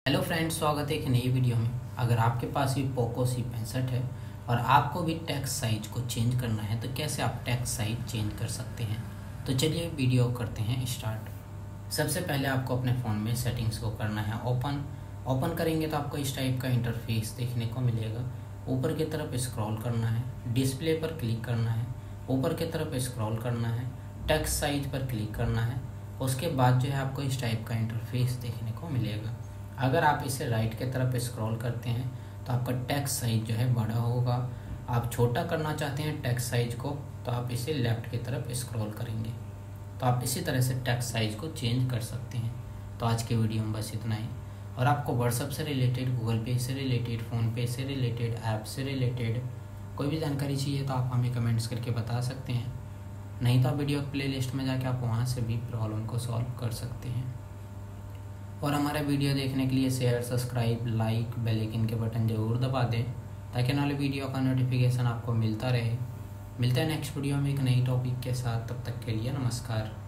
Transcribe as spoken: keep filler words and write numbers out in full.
Hello friends, स्वागत है एक नई वीडियो में। अगर आपके पास भी पोको सी पैंसठ है और आपको भी टेक्स्ट साइज को चेंज करना है तो कैसे आप टेक्स्ट साइज चेंज कर सकते हैं। तो चलिए वीडियो करते हैं स्टार्ट। सबसे पहले आपको अपने फ़ोन में सेटिंग्स को करना है ओपन। ओपन करेंगे तो आपको इस टाइप का इंटरफेस देखने को मिलेगा। ऊपर की तरफ स्क्रॉल करना है, डिस्प्ले पर क्लिक करना है, ऊपर की तरफ स्क्रॉल करना है, टेक्स्ट साइज पर क्लिक करना है। उसके बाद जो है आपको इस टाइप का इंटरफेस देखने को मिलेगा। अगर आप इसे राइट की तरफ स्क्रॉल करते हैं तो आपका टेक्स्ट साइज जो है बड़ा होगा। आप छोटा करना चाहते हैं टेक्स्ट साइज को तो आप इसे लेफ़्ट की तरफ स्क्रॉल करेंगे। तो आप इसी तरह से टेक्स्ट साइज को चेंज कर सकते हैं। तो आज के वीडियो में बस इतना ही। और आपको व्हाट्सएप से रिलेटेड, गूगल पे से रिलेटेड, फ़ोनपे से रिलेटेड, ऐप से रिलेटेड कोई भी जानकारी चाहिए तो आप हमें कमेंट्स करके बता सकते हैं। नहीं तो आप वीडियो प्ले लिस्ट में जाके आप वहाँ से भी प्रॉब्लम को सॉल्व कर सकते हैं। और हमारा वीडियो देखने के लिए share, subscribe, like, bell icon के बटन ज़रूर दबा दें ताकि आने वाले वीडियो का नोटिफिकेशन आपको मिलता रहे। मिलते हैं नेक्स्ट वीडियो में एक नई टॉपिक के साथ। तब तक के लिए नमस्कार।